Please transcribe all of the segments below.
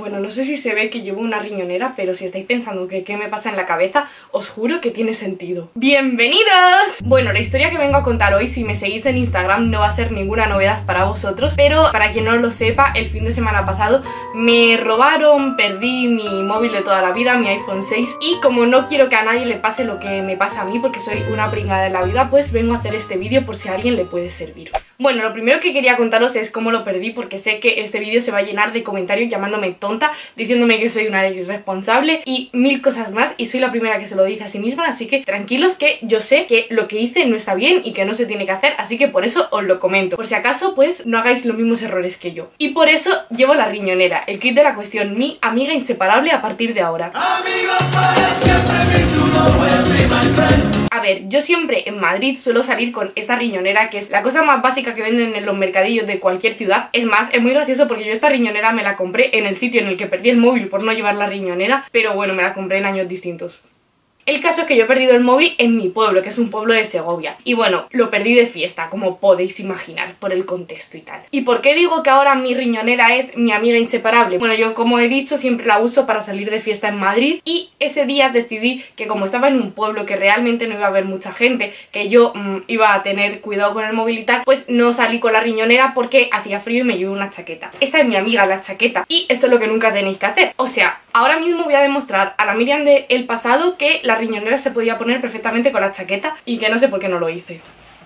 Bueno, no sé si se ve que llevo una riñonera, pero si estáis pensando que qué me pasa en la cabeza, os juro que tiene sentido. ¡Bienvenidos! Bueno, la historia que vengo a contar hoy, si me seguís en Instagram, no va a ser ninguna novedad para vosotros, pero para quien no lo sepa, el fin de semana pasado me robaron, perdí mi móvil de toda la vida, mi iPhone 6, y como no quiero que a nadie le pase lo que me pasa a mí, porque soy una pringada de la vida, pues vengo a hacer este vídeo por si a alguien le puede servir. Bueno, lo primero que quería contaros es cómo lo perdí, porque sé que este vídeo se va a llenar de comentarios llamándome tonta, diciéndome que soy una irresponsable y mil cosas más, y soy la primera que se lo dice a sí misma, así que tranquilos que yo sé que lo que hice no está bien y que no se tiene que hacer, así que por eso os lo comento, por si acaso pues no hagáis los mismos errores que yo. Y por eso llevo la riñonera, el kit de la cuestión, mi amiga inseparable a partir de ahora. Amigos para siempre, you know my friend. A ver, yo siempre en Madrid suelo salir con esta riñonera, que es la cosa más básica que venden en los mercadillos de cualquier ciudad. Es más, es muy gracioso porque yo esta riñonera me la compré en el sitio en el que perdí el móvil por no llevar la riñonera, pero bueno, me la compré en años distintos. El caso es que yo he perdido el móvil en mi pueblo, que es un pueblo de Segovia. Y bueno, lo perdí de fiesta, como podéis imaginar, por el contexto y tal. ¿Y por qué digo que ahora mi riñonera es mi amiga inseparable? Bueno, yo como he dicho siempre la uso para salir de fiesta en Madrid, y ese día decidí que como estaba en un pueblo que realmente no iba a haber mucha gente, que yo iba a tener cuidado con el móvil y tal, pues no salí con la riñonera porque hacía frío y me llevé una chaqueta. Esta es mi amiga, la chaqueta, y esto es lo que nunca tenéis que hacer. O sea, ahora mismo voy a demostrar a la Miriam del pasado que la riñonera se podía poner perfectamente con la chaqueta y que no sé por qué no lo hice.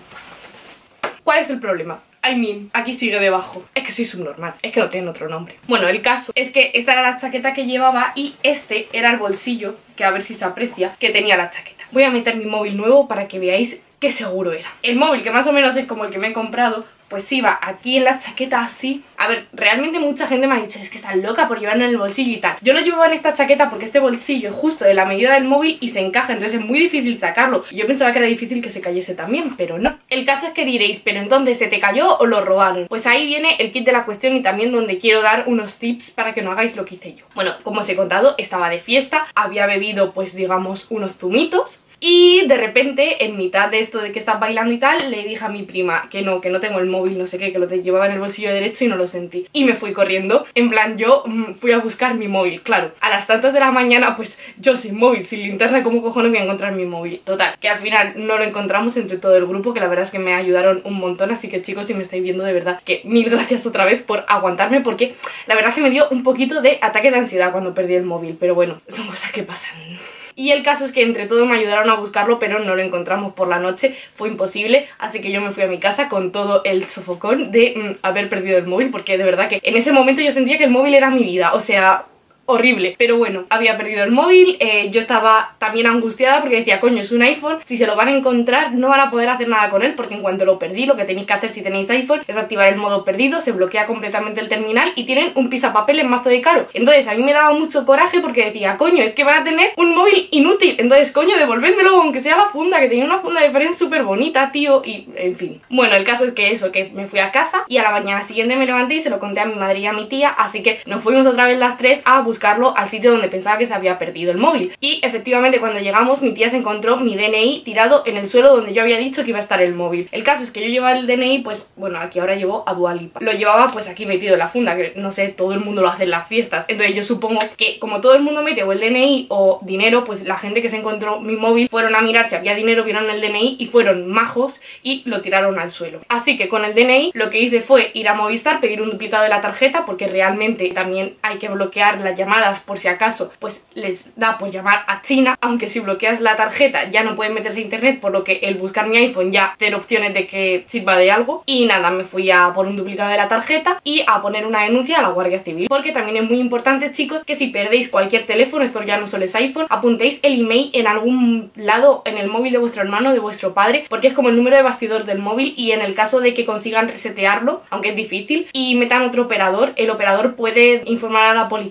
¿Cuál es el problema? Aquí sigue debajo. Es que soy subnormal, es que no tiene otro nombre. Bueno, el caso es que esta era la chaqueta que llevaba y este era el bolsillo, que a ver si se aprecia, que tenía la chaqueta. Voy a meter mi móvil nuevo para que veáis qué seguro era. El móvil, que más o menos es como el que me he comprado, pues iba aquí en la chaqueta así. A ver, realmente mucha gente me ha dicho, es que estás loca por llevarlo en el bolsillo y tal. Yo lo llevaba en esta chaqueta porque este bolsillo es justo de la medida del móvil y se encaja, entonces es muy difícil sacarlo. Yo pensaba que era difícil que se cayese también, pero no. El caso es que diréis, pero entonces ¿se te cayó o lo robaron? Pues ahí viene el kit de la cuestión y también donde quiero dar unos tips para que no hagáis lo que hice yo. Bueno, como os he contado, estaba de fiesta, había bebido pues digamos unos zumitos. Y de repente, en mitad de esto de que estás bailando y tal, le dije a mi prima que no tengo el móvil, no sé qué, que lo llevaba en el bolsillo derecho y no lo sentí. Y me fui corriendo, en plan yo fui a buscar mi móvil, claro. A las tantas de la mañana, pues yo sin móvil, sin linterna, ¿cómo cojones voy a encontrar mi móvil? Total, que al final no lo encontramos entre todo el grupo, que la verdad es que me ayudaron un montón. Así que chicos, si me estáis viendo, de verdad que mil gracias otra vez por aguantarme, porque la verdad es que me dio un poquito de ataque de ansiedad cuando perdí el móvil. Pero bueno, son cosas que pasan. Y el caso es que entre todos me ayudaron a buscarlo, pero no lo encontramos por la noche, fue imposible, así que yo me fui a mi casa con todo el sofocón de haber perdido el móvil, porque de verdad que en ese momento yo sentía que el móvil era mi vida, o sea, horrible. Pero bueno, había perdido el móvil, yo estaba también angustiada porque decía, coño, es un iPhone, si se lo van a encontrar no van a poder hacer nada con él, porque en cuanto lo perdí, lo que tenéis que hacer si tenéis iPhone es activar el modo perdido, se bloquea completamente el terminal y tienen un pisapapeles mazo de caro. Entonces a mí me daba mucho coraje porque decía, coño, es que van a tener un móvil inútil, entonces coño, devolvédmelo, aunque sea la funda, que tenía una funda de Friends súper bonita, tío, y en fin. Bueno, el caso es que eso, que me fui a casa y a la mañana siguiente me levanté y se lo conté a mi madre y a mi tía, así que nos fuimos otra vez las tres a buscarlo al sitio donde pensaba que se había perdido el móvil. Y efectivamente cuando llegamos mi tía se encontró mi DNI tirado en el suelo donde yo había dicho que iba a estar el móvil. El caso es que yo llevaba el DNI, pues bueno, aquí ahora llevo a Dua Lipa. Lo llevaba pues aquí metido en la funda, que no sé, todo el mundo lo hace en las fiestas. Entonces yo supongo que como todo el mundo mete o el DNI o dinero, pues la gente que se encontró mi móvil fueron a mirar si había dinero, vieron el DNI y fueron majos y lo tiraron al suelo. Así que con el DNI lo que hice fue ir a Movistar, pedir un duplicado de la tarjeta, porque realmente también hay que bloquear las llamadas por si acaso pues les da por llamar a China, aunque si bloqueas la tarjeta ya no pueden meterse a internet, por lo que el buscar mi iPhone ya cero opciones de que sirva de algo. Y nada, me fui a por un duplicado de la tarjeta y a poner una denuncia a la Guardia Civil, porque también es muy importante, chicos, que si perdéis cualquier teléfono, esto ya no solo es iPhone, apuntéis el email en algún lado en el móvil de vuestro hermano o de vuestro padre, porque es como el número de bastidor del móvil, y en el caso de que consigan resetearlo, aunque es difícil, y metan otro operador, el operador puede informar a la policía que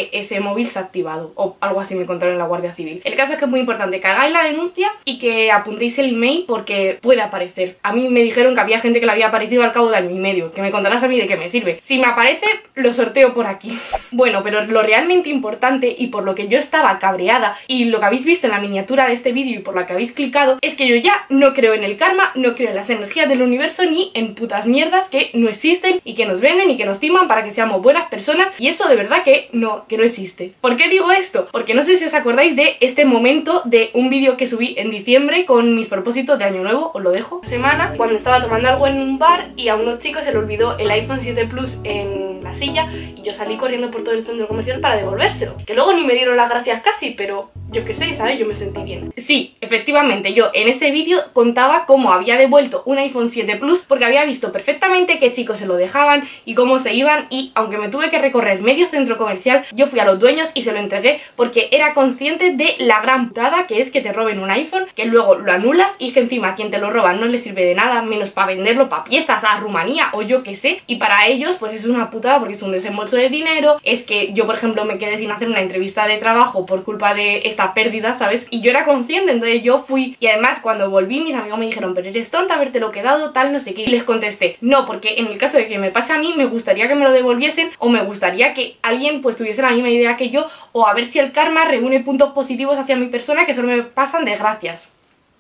que ese móvil se ha activado, o algo así me contaron en la Guardia Civil. El caso es que es muy importante que hagáis la denuncia y que apuntéis el email porque puede aparecer. A mí me dijeron que había gente que le había aparecido al cabo de año y medio, que me contarás a mí de qué me sirve. Si me aparece, lo sorteo por aquí. Bueno, pero lo realmente importante y por lo que yo estaba cabreada y lo que habéis visto en la miniatura de este vídeo y por la que habéis clicado, es que yo ya no creo en el karma, no creo en las energías del universo ni en putas mierdas que no existen y que nos venden y que nos timan para que seamos buenas personas, y eso de verdad que no existe. ¿Por qué digo esto? Porque no sé si os acordáis de este momento de un vídeo que subí en diciembre con mis propósitos de año nuevo, os lo dejo. Semana, cuando estaba tomando algo en un bar y a unos chicos se le olvidó el iPhone 7 Plus en la silla y yo salí corriendo por todo el centro comercial para devolvérselo, que luego ni me dieron las gracias casi, pero yo qué sé, ¿sabes? Yo me sentí bien. Sí, efectivamente, yo en ese vídeo contaba cómo había devuelto un iPhone 7 Plus porque había visto perfectamente qué chicos se lo dejaban y cómo se iban, y aunque me tuve que recorrer medio centro comercial, yo fui a los dueños y se lo entregué porque era consciente de la gran putada que es que te roben un iPhone, que luego lo anulas y que encima a quien te lo roba no le sirve de nada, menos para venderlo para piezas a Rumanía o yo qué sé, y para ellos pues es una putada porque es un desembolso de dinero. Es que yo, por ejemplo, me quedé sin hacer una entrevista de trabajo por culpa de esta pérdida, ¿sabes? Y yo era consciente, entonces yo fui, y además cuando volví mis amigos me dijeron, pero eres tonta habértelo quedado, tal, no sé qué, y les contesté, no, porque en el caso de que me pase a mí, me gustaría que me lo devolviesen, o me gustaría que alguien pues tuviese la misma idea que yo, o a ver si el karma reúne puntos positivos hacia mi persona que solo me pasan desgracias.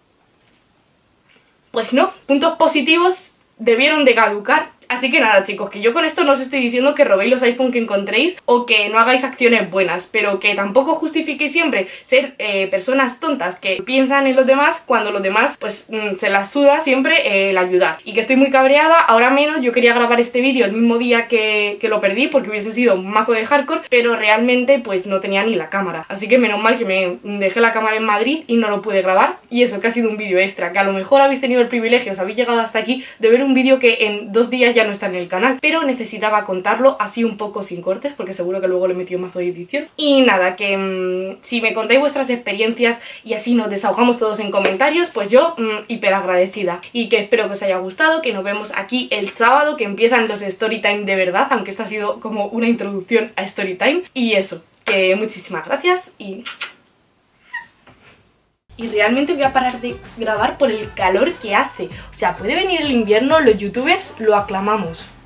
Pues no, puntos positivos debieron de caducar. Así que nada, chicos, que yo con esto no os estoy diciendo que robéis los iPhone que encontréis o que no hagáis acciones buenas, pero que tampoco justifiquéis siempre ser personas tontas que piensan en los demás cuando los demás pues se las suda siempre el ayudar. Y que estoy muy cabreada, ahora menos. Yo quería grabar este vídeo el mismo día que lo perdí porque hubiese sido un mazo de hardcore, pero realmente pues no tenía ni la cámara, así que menos mal que me dejé la cámara en Madrid y no lo pude grabar. Y eso, que ha sido un vídeo extra, que a lo mejor habéis tenido el privilegio, os habéis llegado hasta aquí, de ver un vídeo que en 2 días ya no está en el canal, pero necesitaba contarlo así un poco sin cortes porque seguro que luego le he metido mazo de edición. Y nada, que si me contáis vuestras experiencias y así nos desahogamos todos en comentarios, pues yo hiper agradecida, y que espero que os haya gustado, que nos vemos aquí el sábado que empiezan los Storytime de verdad, aunque esto ha sido como una introducción a Storytime. Y eso, que muchísimas gracias y realmente voy a parar de grabar por el calor que hace. O sea, puede venir el invierno, los youtubers lo aclamamos.